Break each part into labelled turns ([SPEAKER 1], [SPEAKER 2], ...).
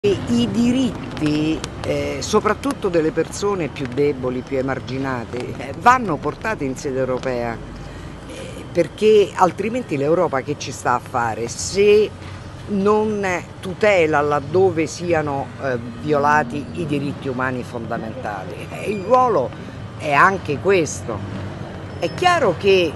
[SPEAKER 1] I diritti, soprattutto delle persone più deboli, più emarginate, vanno portati in sede europea, perché altrimenti l'Europa che ci sta a fare se non tutela laddove siano violati i diritti umani fondamentali? Il ruolo è anche questo. È chiaro che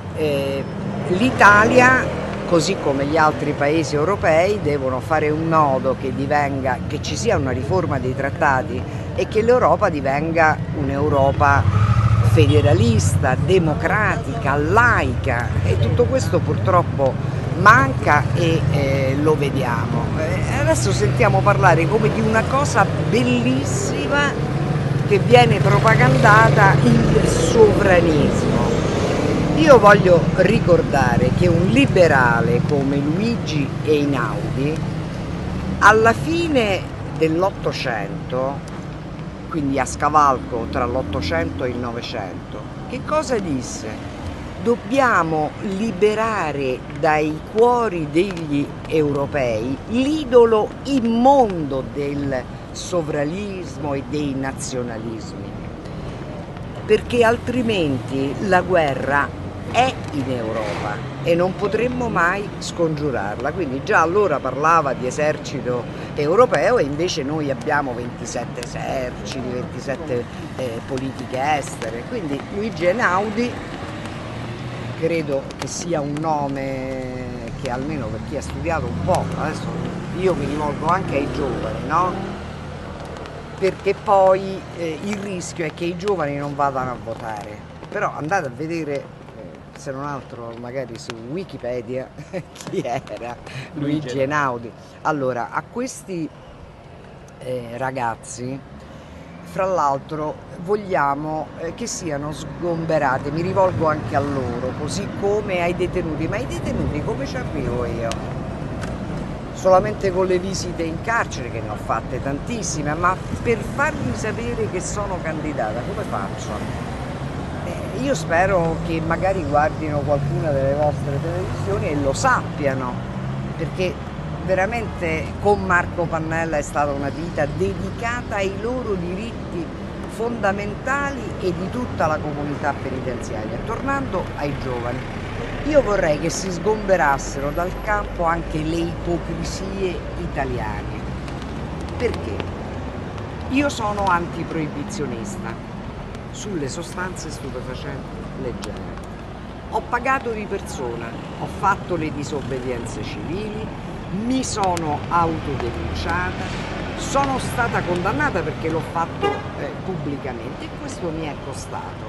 [SPEAKER 1] l'Italia, così come gli altri paesi europei, devono fare un nodo che ci sia una riforma dei trattati e che l'Europa divenga un'Europa federalista, democratica, laica, e tutto questo purtroppo manca e lo vediamo. Adesso sentiamo parlare come di una cosa bellissima che viene propagandata, il sovranismo. Io voglio ricordare che un liberale come Luigi Einaudi, alla fine dell'Ottocento, quindi a scavalco tra l'Ottocento e il Novecento, che cosa disse? Dobbiamo liberare dai cuori degli europei l'idolo immondo del sovranismo e dei nazionalismi, perché altrimenti la guerra è in Europa e non potremmo mai scongiurarla. Quindi già allora parlava di esercito europeo e invece noi abbiamo 27 eserciti, 27 politiche estere. Quindi Luigi Einaudi credo che sia un nome che, almeno per chi ha studiato un po', adesso io mi rivolgo anche ai giovani, no? Perché poi il rischio è che i giovani non vadano a votare, però andate a vedere, se non altro magari su Wikipedia, chi era Luigi Einaudi. Allora, a questi ragazzi, fra l'altro, vogliamo che siano sgomberati, mi rivolgo anche a loro, così come ai detenuti, ma ai detenuti come ci arrivo io? Solamente con le visite in carcere, che ne ho fatte tantissime, ma per fargli sapere che sono candidata, come faccio? Io spero che magari guardino qualcuna delle vostre televisioni e lo sappiano, perché veramente con Marco Pannella è stata una vita dedicata ai loro diritti fondamentali e di tutta la comunità penitenziaria. Tornando ai giovani, io vorrei che si sgomberassero dal campo anche le ipocrisie italiane. Perché? Io sono antiproibizionista sulle sostanze stupefacenti leggere. Ho pagato di persona, ho fatto le disobbedienze civili, mi sono autodenunciata, sono stata condannata perché l'ho fatto pubblicamente e questo mi è costato.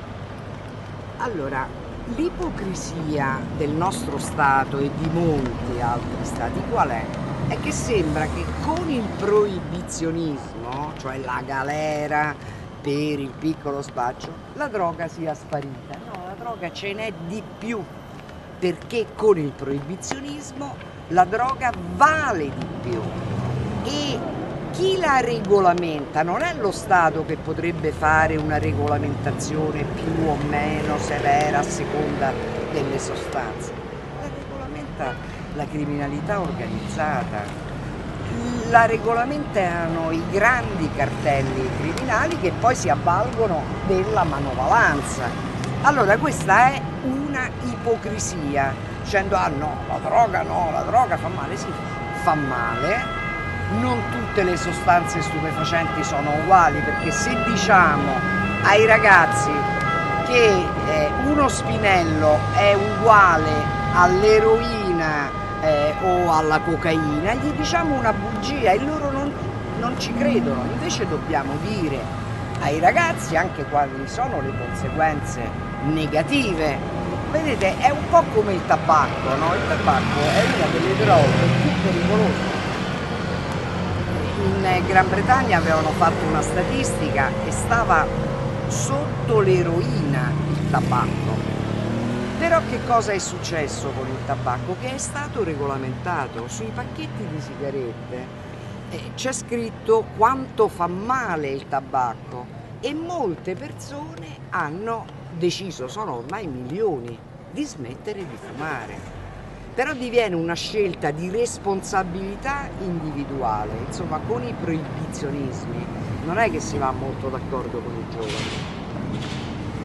[SPEAKER 1] Allora, l'ipocrisia del nostro Stato e di molti altri Stati qual è? È che sembra che con il proibizionismo, cioè la galera per il piccolo spaccio, la droga sia sparita. No, la droga ce n'è di più, perché con il proibizionismo la droga vale di più e chi la regolamenta non è lo Stato, che potrebbe fare una regolamentazione più o meno severa a seconda delle sostanze, la regolamenta la criminalità organizzata, la regolamentano i grandi cartelli criminali che poi si avvalgono della manovalanza. Allora questa è una ipocrisia, dicendo ah no, la droga fa male, sì, fa male. Non tutte le sostanze stupefacenti sono uguali, perché se diciamo ai ragazzi che uno spinello è uguale all'eroina o alla cocaina, gli diciamo una bugia e loro non ci credono. Invece dobbiamo dire ai ragazzi anche quali sono le conseguenze negative. Vedete, è un po' come il tabacco, no? Il tabacco è una delle droghe più pericolose. In Gran Bretagna avevano fatto una statistica e stava sotto l'eroina il tabacco. Però che cosa è successo con il tabacco? Che è stato regolamentato. Sui pacchetti di sigarette c'è scritto quanto fa male il tabacco e molte persone hanno deciso, sono ormai milioni, di smettere di fumare. però diviene una scelta di responsabilità individuale, insomma con i proibizionismi non è che si va molto d'accordo con i giovani.